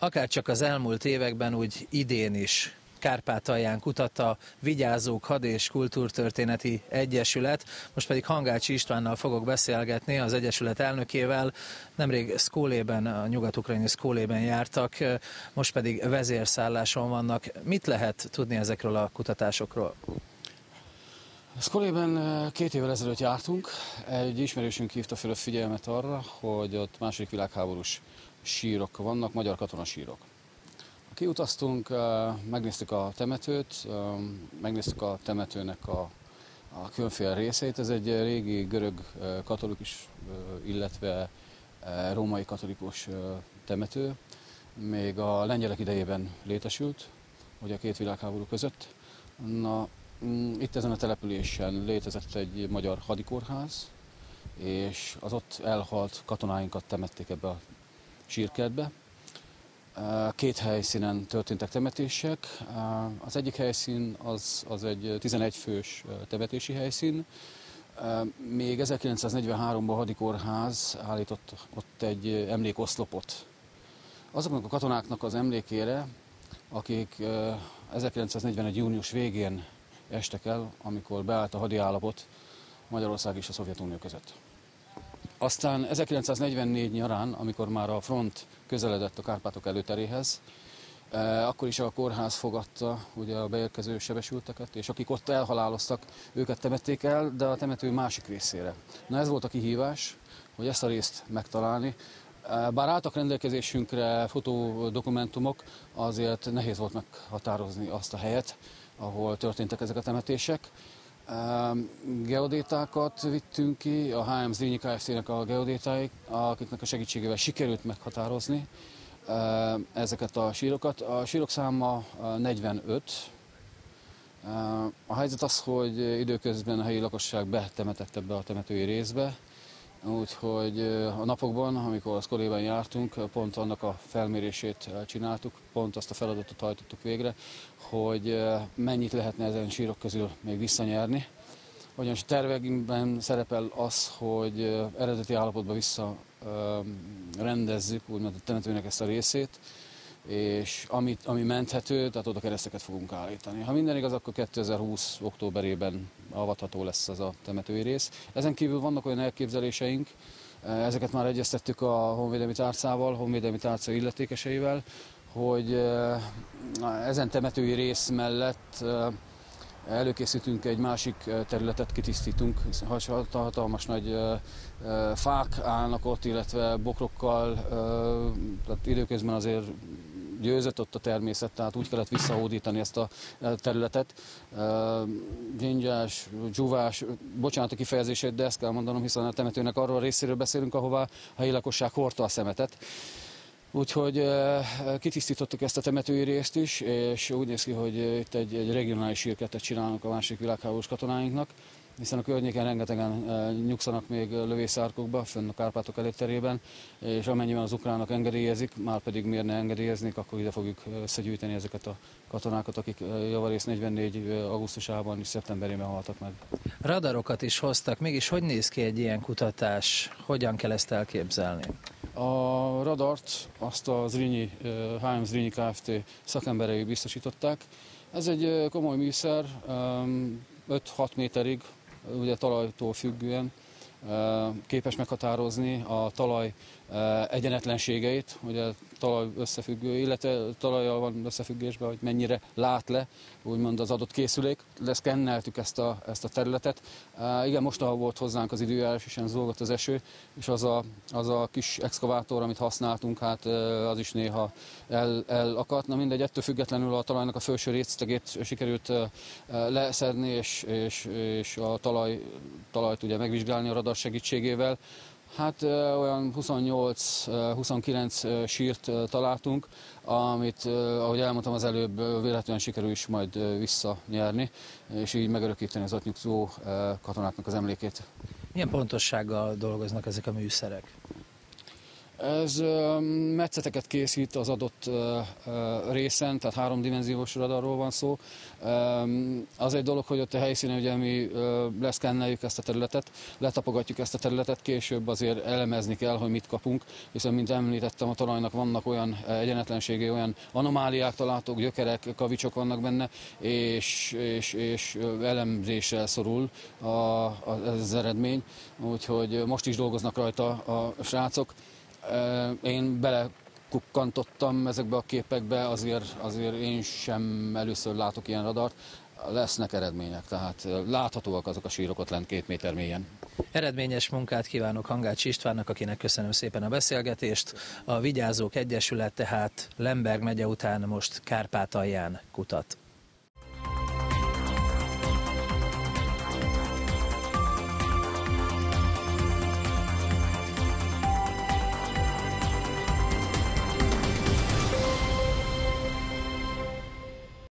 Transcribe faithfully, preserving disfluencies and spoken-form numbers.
akárcsak az elmúlt években, úgy idén is Kárpátalján kutat a Vigyázók Had- és Kultúrtörténeti Egyesület. Most pedig Hangácsi Istvánnal fogok beszélgetni, az Egyesület elnökével. Nemrég Szkólében, a nyugat-ukrajnai Szkólében jártak, most pedig vezérszálláson vannak. Mit lehet tudni ezekről a kutatásokról? Szkólében két évvel ezelőtt jártunk. Egy ismerősünk hívta fel a figyelmet arra, hogy ott második világháborús sírok vannak, magyar katonasírok. Kiutaztunk, megnéztük a temetőt, megnéztük a temetőnek a, a különféle részeit. Ez egy régi görög katolikus, illetve római katolikus temető. Még a lengyelek idejében létesült, ugye a két világháború között. Na, itt ezen a településen létezett egy magyar hadikórház, és az ott elhalt katonáinkat temették ebbe a sírkertbe. Két helyszínen történtek temetések. Az egyik helyszín az, az egy tizenegy fős temetési helyszín. Még ezerkilencszáznegyvenháromban a hadikórház állított ott egy emlékoszlopot. Azoknak a katonáknak az emlékére, akik ezerkilencszáznegyvenegy június végén estek el, amikor beállt a hadi állapot Magyarország és a Szovjetunió között. Aztán ezerkilencszáznegyvennégy nyarán, amikor már a front közeledett a Kárpátok előteréhez, akkor is a kórház fogadta ugye a beérkező sebesülteket, és akik ott elhaláloztak, őket temették el, de a temető másik részére. Na ez volt a kihívás, hogy ezt a részt megtalálni. Bár álltak rendelkezésünkre fotódokumentumok, azért nehéz volt meghatározni azt a helyet, ahol történtek ezek a temetések. Geodétákat vittünk ki, a há em Zrínyi Kft-nek a geodétáik, akiknek a segítségével sikerült meghatározni ezeket a sírokat. A sírok száma negyvenöt. A helyzet az, hogy időközben a helyi lakosság betemetett ebbe a temetői részbe, úgyhogy a napokban, amikor a Szkólében jártunk, pont annak a felmérését csináltuk, pont azt a feladatot hajtottuk végre, hogy mennyit lehetne ezen sírok közül még visszanyerni. Ugyanis a tervekben szerepel az, hogy eredeti állapotba visszarendezzük úgymond a temetőnek ezt a részét, és amit, ami menthető, tehát oda kereszteket fogunk állítani. Ha minden igaz, akkor kétezer-húsz októberében avatható lesz ez a temetői rész. Ezen kívül vannak olyan elképzeléseink, ezeket már egyeztettük a honvédelmi tárcával, honvédelmi tárca illetékeseivel, hogy ezen temetői rész mellett előkészítünk egy másik területet, kitisztítunk, hatalmas nagy fák állnak ott, illetve bokrokkal, tehát időközben azért győzött ott a természet, tehát úgy kellett visszahódítani ezt a területet. Gyingyás, dzsúvás, bocsánat a kifejezését, de ezt kell mondanom, hiszen a temetőnek arról a részéről beszélünk, ahová a helyi lakosság hordta a szemetet. Úgyhogy kitisztítottuk ezt a temetői részt is, és úgy néz ki, hogy itt egy, egy regionális sírkertet csinálnak a második világháborús katonáinknak, hiszen a környéken rengetegen nyugszanak még lövészárkokba, fönn a Kárpátok előterében, és amennyiben az ukránok engedélyezik, már pedig miért ne engedélyeznék, akkor ide fogjuk összegyűjteni ezeket a katonákat, akik javarészt negyvennégy augusztusában és szeptemberében haltak meg. Radarokat is hoztak, mégis hogy néz ki egy ilyen kutatás, hogyan kell ezt elképzelni? A radart azt a Zrínyi, há em Zrínyi Kft. Szakemberei biztosították. Ez egy komoly műszer, öt-hat méterig, ugye talajtól függően képes meghatározni a talaj egyenetlenségeit, ugye talaj összefüggő, illetve talajjal van összefüggésben, hogy mennyire lát le, úgymond az adott készülék. Leszkenneltük ezt a, ezt a területet. Igen, mostanában volt hozzánk az időjárás, és ilyen zúgott az eső, és az a, az a kis exkavátor, amit használtunk, hát az is néha el, elakadt. Na mindegy, ettől függetlenül a talajnak a felső rétegét sikerült leszedni, és, és, és a talaj, talajt ugye megvizsgálni a radar segítségével. Hát olyan huszonnyolc-huszonkilenc sírt találtunk, amit, ahogy elmondtam az előbb, véletlenül sikerül is majd visszanyerni, és így megörökíteni az ott nyugszó katonáknak az emlékét. Milyen pontossággal dolgoznak ezek a műszerek? Ez metszeteket készít az adott részen, tehát háromdimenziós radarról van szó. Az egy dolog, hogy ott a helyszínen ugye mi leszkenneljük ezt a területet, letapogatjuk ezt a területet, később azért elemezni kell, hogy mit kapunk, hiszen, mint említettem, a talajnak vannak olyan egyenetlenségei, olyan anomáliák találhatók, gyökerek, kavicsok vannak benne, és, és, és elemzéssel szorul a, a, ez az eredmény, úgyhogy most is dolgoznak rajta a srácok. Én belekukkantottam ezekbe a képekbe, azért, azért én sem először látok ilyen radart. Lesznek eredmények, tehát láthatóak azok a sírok ott lent két méter mélyen. Eredményes munkát kívánok Hangács Istvánnak, akinek köszönöm szépen a beszélgetést. A Vigyázók Egyesület tehát Lemberg megye után most Kárpátalján kutat.